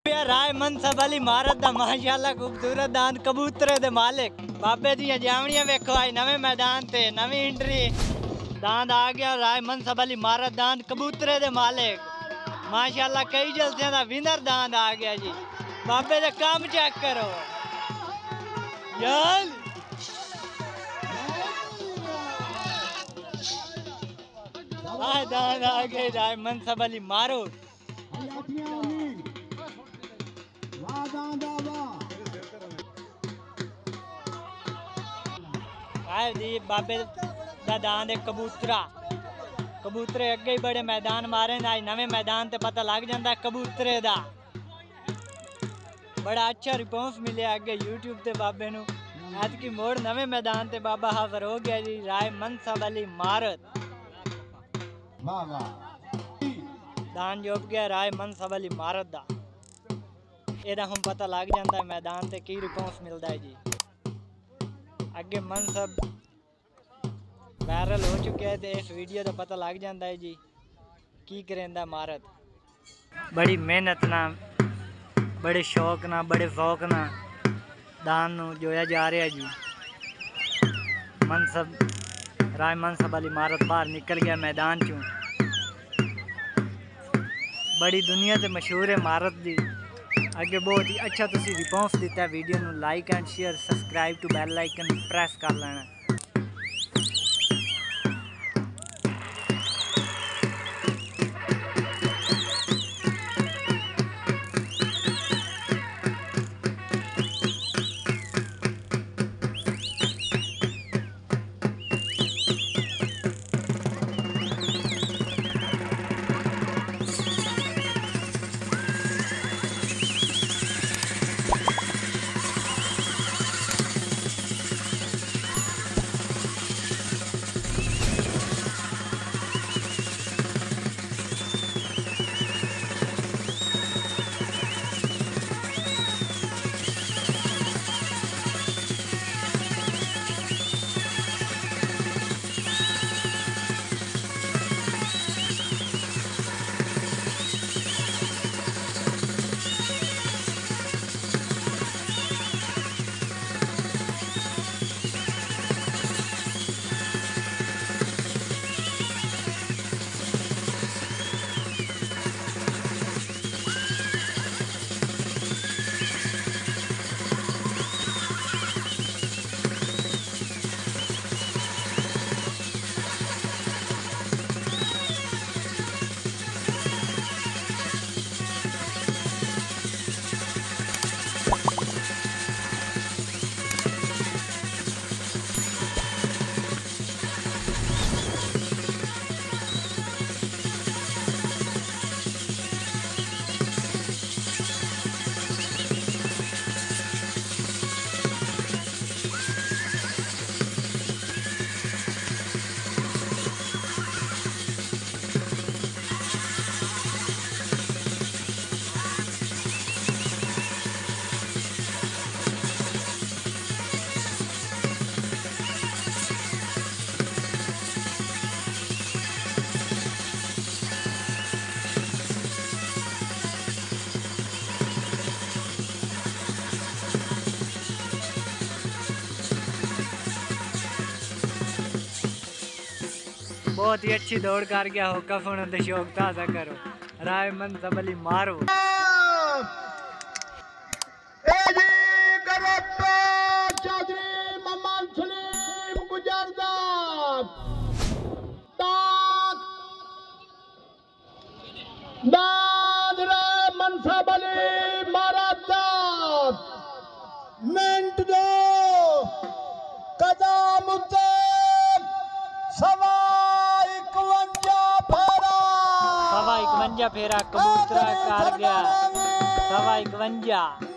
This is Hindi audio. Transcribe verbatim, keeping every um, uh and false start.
पिया राय मनसब अली मारत दा माशाअल्लाह खूबसूरत दान कबूतरे दे मालिक बाबे दी जावड़ियां वेखो आई नवे मैदान ते नवी एंट्री दांद आ गया राय मनसब अली मारत दान कबूतरे दे मालिक माशाअल्लाह कई जलसियां दा विनर दांद आ गया जी। बाबे दे काम चेक करो यार आए दांद आ गए राय मनसब अली मारो दी बाबे दा दांद कबूतरा कबूतरे अगे ही बड़े मैदान मारे आज नवे मैदान ते पता लग जाता कबूतरे दा बड़ा अच्छा रिस्पॉन्स मिले अगे यूट्यूब ते बाबे नू आज की मोड़ नवे मैदान ते बाबा हाजिर हो गया जी राय मनसब अली मारत दान जोप गया राय मनसब अली मारत दा एदा हम पता लग जाता है मैदान ते की रिस्पॉन्स मिलता है जी। अगे मनसब वायरल हो चुके हैं तो इस वीडियो का पता लग जाता है जी की करेंदा मारत बड़ी मेहनत ना बड़े शौक ना बड़े शौक ना दान नू जोया जा रहा जी। मनसब राय मनसब अली मारत बाहर निकल गया मैदान चों बड़ी दुनिया से मशहूर है मारत जी। अगे बहुत ही अच्छा तुसी रिस्पॉन्स दिता है वीडियो नू like and share subscribe to bell icon press कर लेना। बहुत ही अच्छी दौड़ कर गया हो कफन दे शौक ताजा करो राय मनसब अली मारो मनसब अली मारत मिनट दो कदम उत्ते सवा इकवंजा फेरा सवा इकवंजा फेरा कबूतरा कर गया सवा इकवंजा।